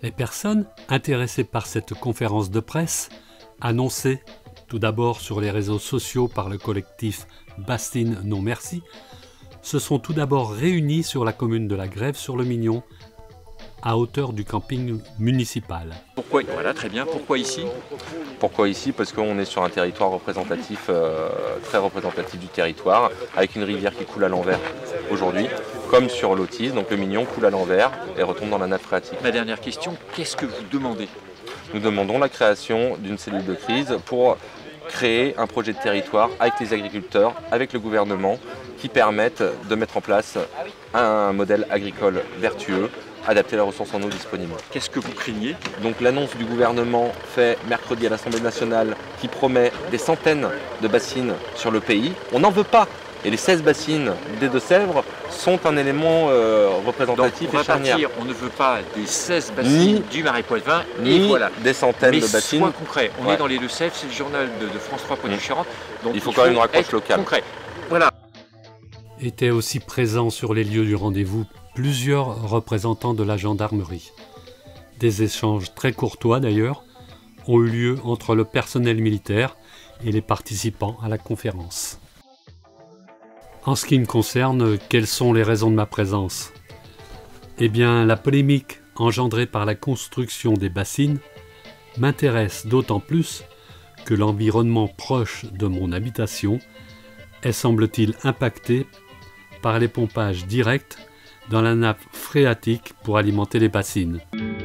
Les personnes intéressées par cette conférence de presse, annoncée tout d'abord sur les réseaux sociaux par le collectif Bassines Non Merci, se sont tout d'abord réunies sur la commune de la Grève-sur-le-Mignon, à hauteur du camping municipal. Pourquoi, voilà, très bien. Pourquoi ici? Pourquoi ici? Parce qu'on est sur un territoire représentatif, très représentatif du territoire, avec une rivière qui coule à l'envers aujourd'hui, comme sur l'Autis, donc le Mignon coule à l'envers et retombe dans la nappe phréatique. Ma dernière question, qu'est-ce que vous demandez? Nous demandons la création d'une cellule de crise pour créer un projet de territoire avec les agriculteurs, avec le gouvernement, qui permette de mettre en place un modèle agricole vertueux, adapter la ressource en eau disponible. Qu'est-ce que vous craignez? Donc l'annonce du gouvernement fait mercredi à l'Assemblée nationale qui promet des centaines de bassines sur le pays. On n'en veut pas. Et les 16 bassines des Deux-Sèvres sont un élément représentatif donc, et charnière. On ne veut pas des 16 bassines du Marais Poitevin, ni voilà. Des centaines de bassines. Mais sois concret. On est dans les Deux-Sèvres, c'est le journal de France 3 Poitou-Charentes. Donc il faut quand même une raccroche locale. Concret. Voilà. Étaient aussi présents sur les lieux du rendez-vous plusieurs représentants de la gendarmerie. Des échanges très courtois d'ailleurs ont eu lieu entre le personnel militaire et les participants à la conférence. En ce qui me concerne, quelles sont les raisons de ma présence? Eh bien, la polémique engendrée par la construction des bassines m'intéresse d'autant plus que l'environnement proche de mon habitation est, semble-t-il, impacté par les pompages directs dans la nappe phréatique pour alimenter les bassines.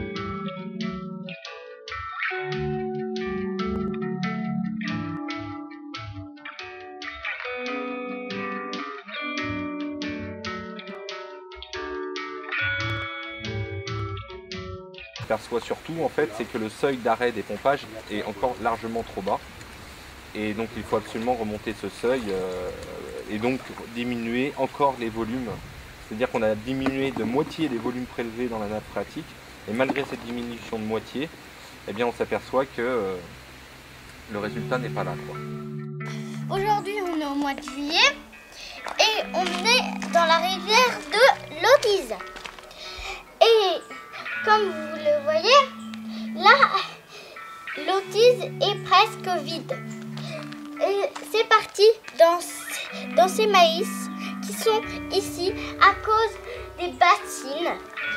Ce qu'on perçoit surtout, en fait, c'est que le seuil d'arrêt des pompages est encore largement trop bas. Et donc il faut absolument remonter ce seuil et donc diminuer encore les volumes. C'est-à-dire qu'on a diminué de moitié les volumes prélevés dans la nappe phréatique. Et malgré cette diminution de moitié, eh bien on s'aperçoit que le résultat n'est pas là, quoi. Aujourd'hui, on est au mois de juillet et on est dans la rivière de l'Autis. Et comme vous le voyez, là, l'Autis est presque vide. Et c'est parti dans ces maïs qui sont ici à cause des bassines.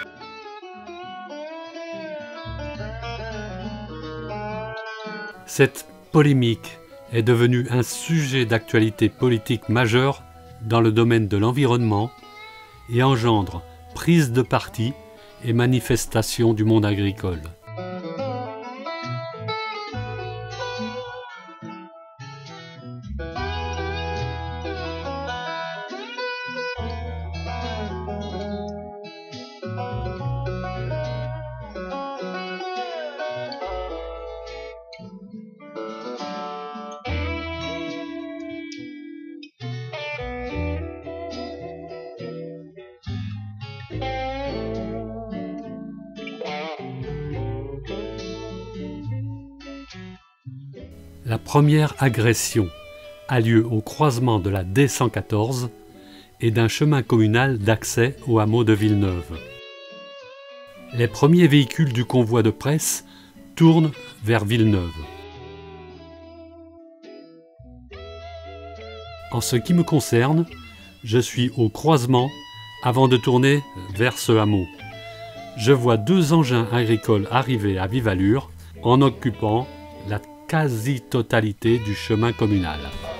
Cette polémique est devenue un sujet d'actualité politique majeur dans le domaine de l'environnement et engendre prise de parti et manifestations du monde agricole. La première agression a lieu au croisement de la D114 et d'un chemin communal d'accès au hameau de Villeneuve. Les premiers véhicules du convoi de presse tournent vers Villeneuve. En ce qui me concerne, je suis au croisement avant de tourner vers ce hameau. Je vois deux engins agricoles arriver à vive allure en occupant la quasi-totalité du chemin communal.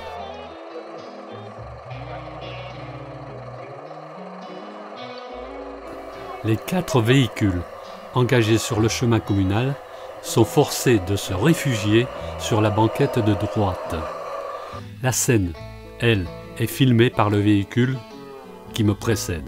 Les 4 véhicules engagés sur le chemin communal sont forcés de se réfugier sur la banquette de droite. La scène, elle, est filmée par le véhicule qui me précède.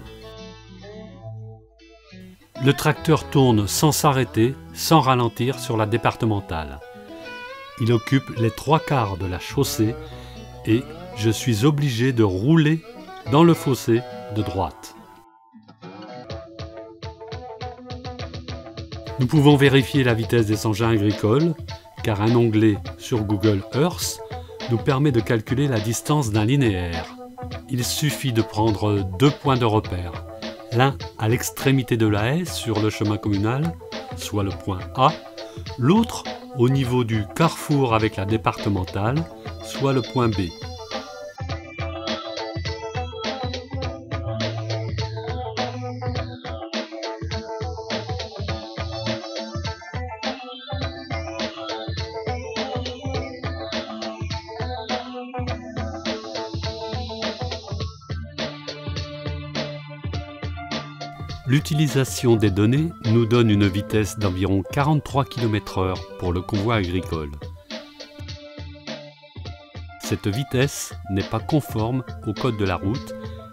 Le tracteur tourne sans s'arrêter, sans ralentir sur la départementale. Il occupe les 3/4 de la chaussée et je suis obligé de rouler dans le fossé de droite. Nous pouvons vérifier la vitesse des engins agricoles car un onglet sur Google Earth nous permet de calculer la distance d'un linéaire. Il suffit de prendre 2 points de repère, l'un à l'extrémité de la haie sur le chemin communal, soit le point A, l'autre au niveau du carrefour avec la départementale, soit le point B. L'utilisation des données nous donne une vitesse d'environ 43 km/h pour le convoi agricole. Cette vitesse n'est pas conforme au code de la route.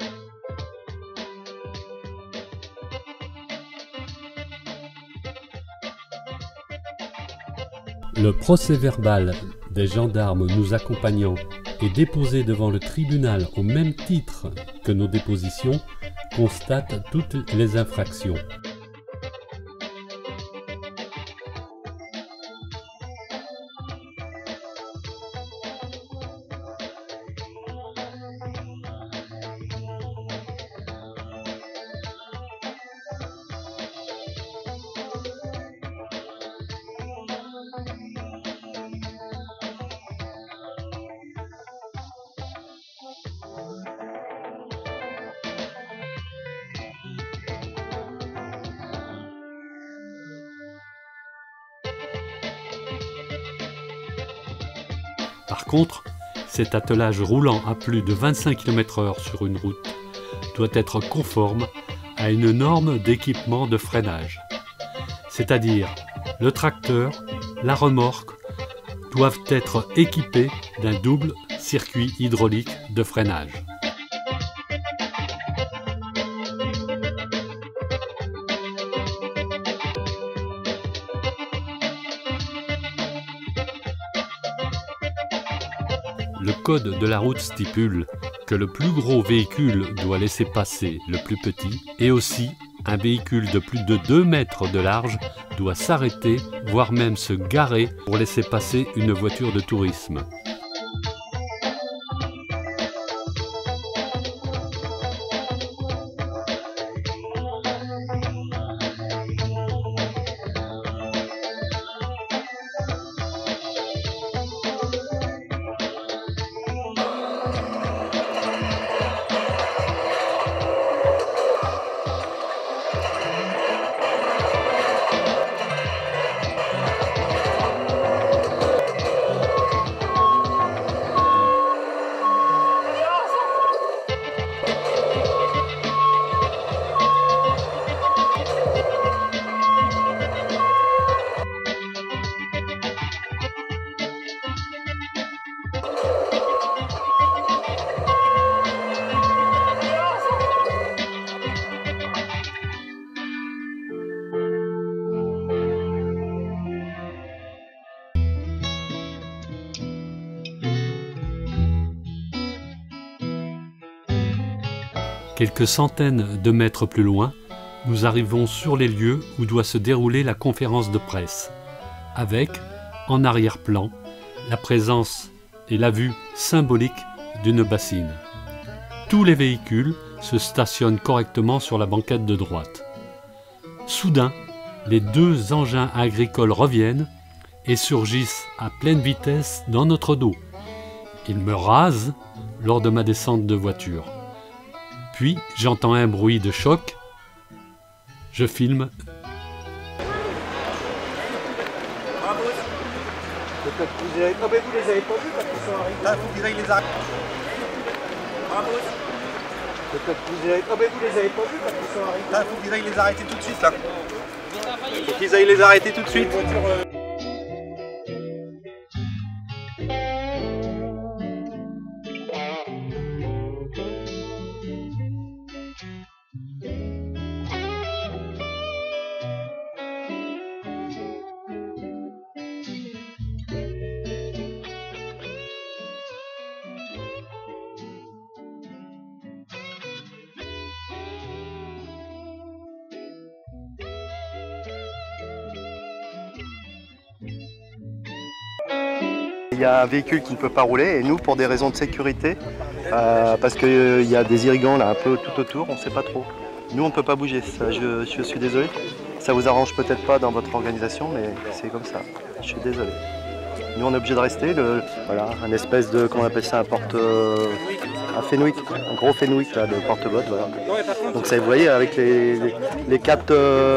Le procès-verbal des gendarmes nous accompagnant est déposé devant le tribunal au même titre que nos dépositions constate toutes les infractions. Par contre, cet attelage roulant à plus de 25 km/h sur une route doit être conforme à une norme d'équipement de freinage. C'est-à-dire, le tracteur, la remorque doivent être équipés d'un double circuit hydraulique de freinage. Le code de la route stipule que le plus gros véhicule doit laisser passer le plus petit et aussi un véhicule de plus de 2 mètres de large doit s'arrêter, voire même se garer pour laisser passer une voiture de tourisme. Quelques centaines de mètres plus loin, nous arrivons sur les lieux où doit se dérouler la conférence de presse, avec, en arrière-plan, la présence et la vue symbolique d'une bassine. Tous les véhicules se stationnent correctement sur la banquette de droite. Soudain, les 2 engins agricoles reviennent et surgissent à pleine vitesse dans notre dos. Ils me rasent lors de ma descente de voiture. Puis j'entends un bruit de choc. Je filme. Peut-être que vous les avez pas vus quand ils sont arrivés. Là, faut qu'ils aillent les arrêter. Peut-être que vous les avez pas vus quand ils sont arrivés. Là, faut qu'ils aillent les arrêter tout de suite. Là. Faut qu'ils aillent les arrêter tout de suite. Il y a un véhicule qui ne peut pas rouler et nous, pour des raisons de sécurité, parce qu'il y a des irrigants là un peu tout autour, on ne sait pas trop. Nous, on ne peut pas bouger, ça, je suis désolé. Ça vous arrange peut-être pas dans votre organisation, mais c'est comme ça. Je suis désolé. Nous, on est obligé de rester. Voilà, un espèce de, comment on appelle ça, un Fenwick, un gros Fenwick là, de porte-bottes. Voilà. Donc ça, vous voyez, avec les quatre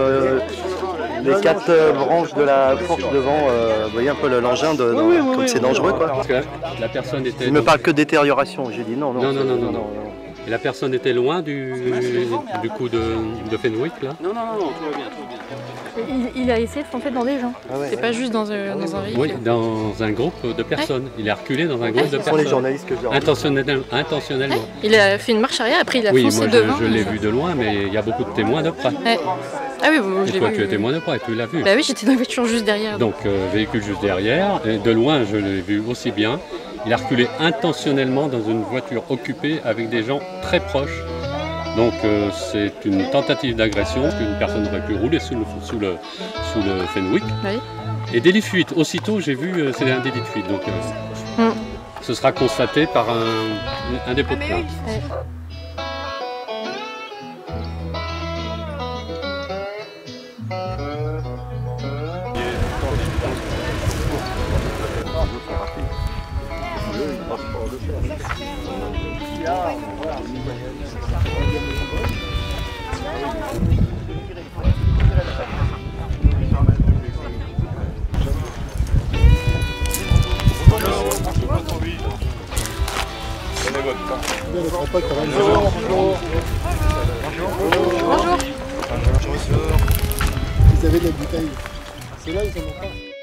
branches de la fourche devant, vous voyez un peu l'engin, comme c'est dangereux, quoi. Parce que la personne était... Il ne me parle que de détérioration. J'ai dit non. Non. Et la personne était loin du coup de Fenwick, là? Non, tout va bien. Il a essayé de foncer dans des gens. Ah ouais, c'est pas juste dans un véhicule. Oui, dans un groupe de personnes. Il est reculé dans un groupe de Ce sont les personnes. journalistes que j'ai Intentionnellement. Il a fait une marche arrière, après il a Oui, foncé moi devant. je l'ai vu de loin, mais il y a beaucoup de témoins de près. Ouais. Ah oui, bon, je Et l'ai toi, vu. tu es témoin de près, tu l'as vu. Bah oui, j'étais dans la voiture juste derrière. Donc, véhicule juste derrière. Et de loin, je l'ai vu aussi bien. Il a reculé intentionnellement dans une voiture occupée avec des gens très proches. Donc, c'est une tentative d'agression qu'une personne aurait pu rouler sous le Fenwick. Oui. Et délit de fuite. Aussitôt, j'ai vu, c'est un délit de fuite. Donc, ce sera constaté par un dépôt de plainte. Ouais. Bonjour. Ils avaient de la bouteille. C'est là, ils en ont pas.